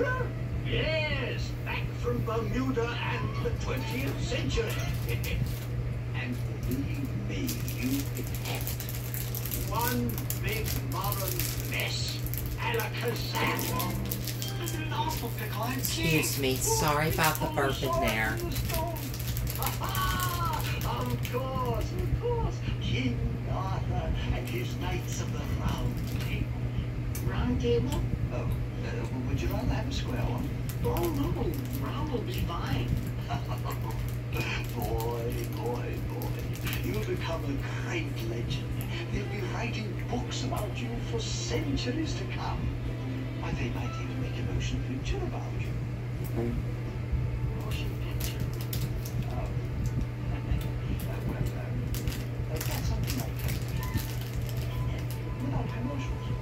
Bermuda? Yes, back from Bermuda and the 20th century. And believe me, you detect one big modern mess. Alakazam. An awful pickle, I'm Excuse me, sorry about the burping there. Of course. King Arthur and his Knights of the Round Table. Round Table? Oh, would you rather have a square one? Oh, no, round will be fine. Boy. You'll become a great legend. They'll be writing books about you for centuries to come. Why, they might even make a motion picture about you. Motion picture? Oh. Well, that's something like that. Without commercials.